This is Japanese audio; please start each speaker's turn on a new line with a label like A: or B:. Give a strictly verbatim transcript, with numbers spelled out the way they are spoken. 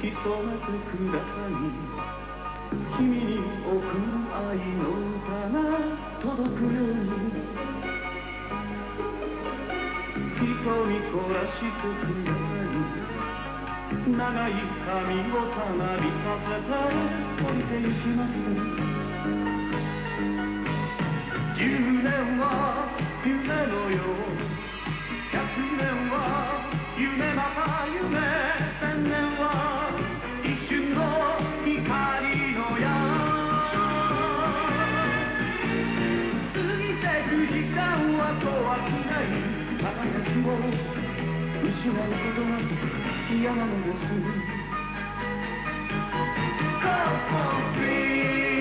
A: 潜めてください。君に送る愛の歌が届くように瞳凝らしてください。長い髪をたなびさせて降りてゆきます。じゅうねんは夢のよう、ひゃくねんは夢また夢、千年は一瞬の光の矢。過ぎてく時間は怖くない、輝きを失うことが嫌なのです。 Go for free